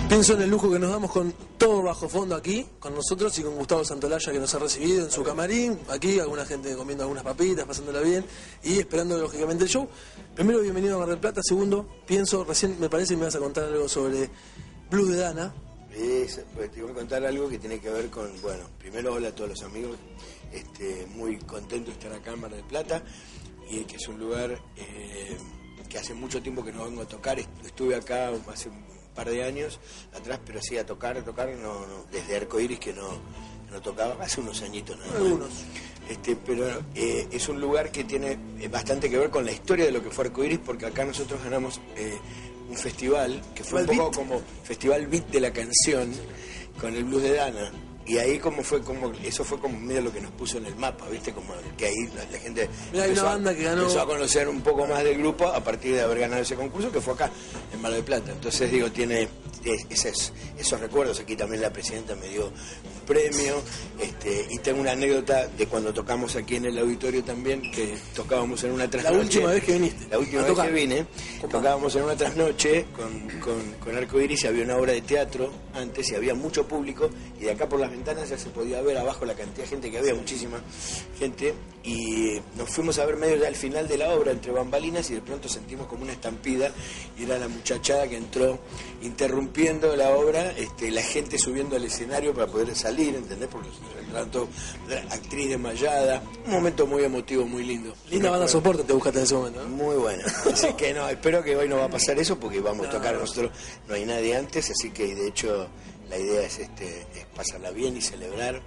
Pienso en el lujo que nos damos con todo Bajo Fondo aquí, con nosotros y con Gustavo Santolaya, que nos ha recibido en su camarín, aquí, alguna gente comiendo algunas papitas, pasándola bien y esperando lógicamente el show. Primero, bienvenido a Mar del Plata. Segundo, pienso, recién me parece que me vas a contar algo sobre Blues de Dana. Pues te voy a contar algo que tiene que ver con, bueno, primero hola a todos los amigos, muy contento de estar acá en Mar del Plata, y que es un lugar que hace mucho tiempo que no vengo a tocar. Estuve acá hace un par de años atrás, pero sí a tocar, no, desde Arcoiris que no tocaba, hace unos añitos nada más. Algunos. Pero es un lugar que tiene bastante que ver con la historia de lo que fue Arcoiris, porque acá nosotros ganamos un festival que fue un poco como Festival Beat de la canción con el Blues de Dana. Y ahí eso fue como medio lo que nos puso en el mapa, ¿viste? Como que ahí la gente empezó a conocer un poco más del grupo a partir de haber ganado ese concurso, que fue acá, en Mar del Plata. Entonces, digo, tiene esos recuerdos. Aquí también la presidenta me dio un premio, y tengo una anécdota de cuando tocamos aquí en el auditorio también, que tocábamos en una trasnoche. La última vez que viniste. La última vez que vine, tocábamos en una trasnoche con Arcoiris, y había una obra de teatro antes y había mucho público, y de acá por las ventanas ya se podía ver abajo la cantidad de gente que había, muchísima gente, y nos fuimos a ver medio ya al final de la obra entre bambalinas, y de pronto sentimos como una estampida, y era la muchachada que entró interrumpiendo la obra, la gente subiendo al escenario para poder salir, ¿entendés? Porque entró actriz desmayada, un momento muy emotivo, muy lindo. Linda banda soporte te buscaste en ese momento, ¿no? Muy buena, así que no, espero que hoy no va a pasar eso, porque vamos a tocar nosotros, no hay nadie antes, así que de hecho la idea es pasarla bien y celebrar,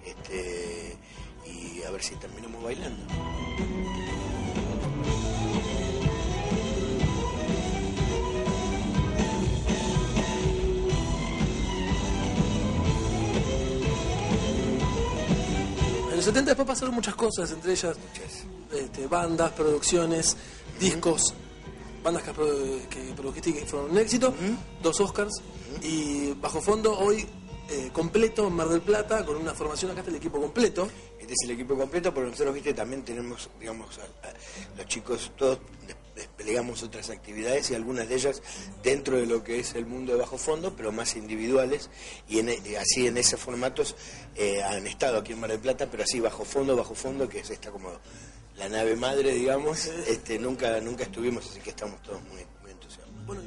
y a ver si terminamos bailando. En los 70 después pasaron muchas cosas, entre ellas bandas, producciones, discos, bandas que produjiste y que fueron un éxito, 2 Oscars, y Bajo Fondo hoy completo en Mar del Plata, con una formación. Acá está el equipo completo. Este es el equipo completo, pero nosotros, viste, también tenemos, digamos, los chicos todos desplegamos otras actividades, y algunas de ellas dentro de lo que es el mundo de Bajo Fondo, pero más individuales, y así en esos formatos han estado aquí en Mar del Plata, pero así Bajo Fondo, que es esta como la nave madre, digamos, nunca estuvimos, así que estamos todos muy, muy entusiasmados. Bueno,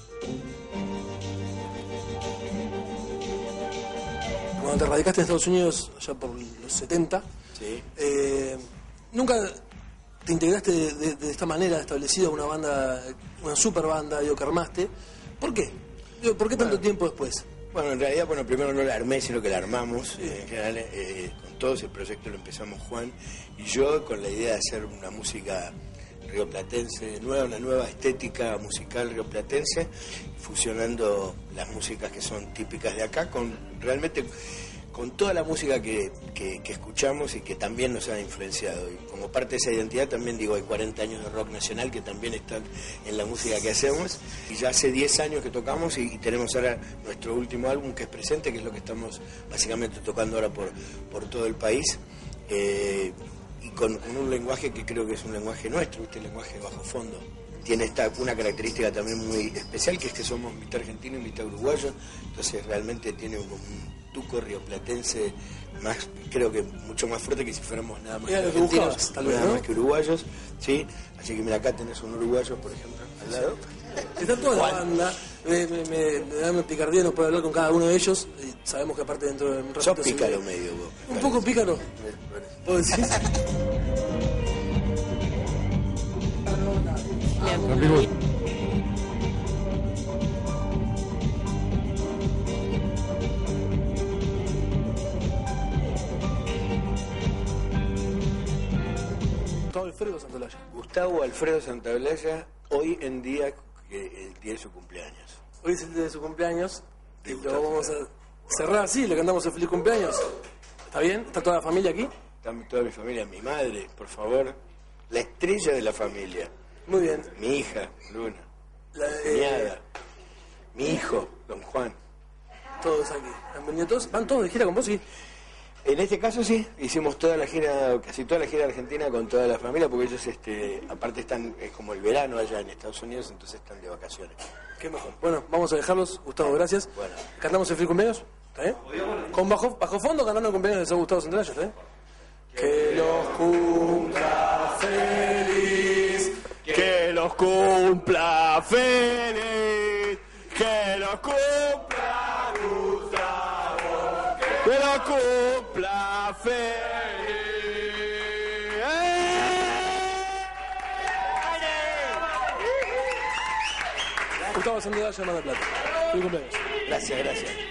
cuando te radicaste en Estados Unidos, ya por los 70, sí. ¿Nunca te integraste de esta manera establecida a una banda, una super banda, que armaste? ¿Por qué? ¿Por qué tanto tiempo después? Bueno, en realidad, primero no la armé, sino que la armamos. Sí. En general, con todos el proyecto lo empezamos Juan y yo, con la idea de hacer una música rioplatense nueva, una nueva estética musical rioplatense, fusionando las músicas que son típicas de acá con toda la música que escuchamos y que también nos ha influenciado. Y como parte de esa identidad también, digo, hay 40 años de rock nacional que también están en la música que hacemos, y ya hace 10 años que tocamos, y tenemos ahora nuestro último álbum que es Presente, que es lo que estamos básicamente tocando ahora por todo el país, y con un lenguaje que creo que es un lenguaje nuestro, ¿viste? El lenguaje de Bajo Fondo. Tiene una característica también muy especial, que es que somos mitad argentino y mitad uruguayo, entonces realmente tiene un tuco rioplatense más, creo que mucho más fuerte que si fuéramos nada más que argentinos, nada más que uruguayos, ¿sí? Así que mira, acá tenés un uruguayo, por ejemplo, al lado. Está toda la banda, me da una picardía no poder hablar con cada uno de ellos, y sabemos que aparte dentro de un ratito... Sos pícaro medio vos. Un poco pícaro, ¿puedo decir? Gustavo Alfredo Santaolalla, hoy en día, el día de su cumpleaños. Hoy es el día de su cumpleaños, y lo vamos a cerrar así, le cantamos el feliz cumpleaños. ¿Está bien? ¿Está toda la familia aquí? Está toda mi familia, mi madre, por favor, la estrella de la familia. Muy bien. Mi hija, Luna. La cuñada. Mi hijo, don Juan. Todos aquí. ¿Han venido todos? ¿Van todos de gira con vos? Sí. En este caso sí, hicimos toda la gira, casi toda la gira de Argentina con toda la familia, porque ellos aparte están, es como el verano allá en Estados Unidos, entonces están de vacaciones. Qué mejor. Bueno, vamos a dejarlos. Gustavo, gracias. Bueno. ¿Cantamos el feliz cumpleaños? ¿Está bien? Con bajo fondo cantando el cumpleaños de San Gustavo Central, ¿está bien? Que los cumpla feliz, que los cumpla feliz, que los cumpla Gustavo, que los cumpla feliz. Gustavo Central, Mar del Plata. Feliz cumpleaños. Gracias, gracias.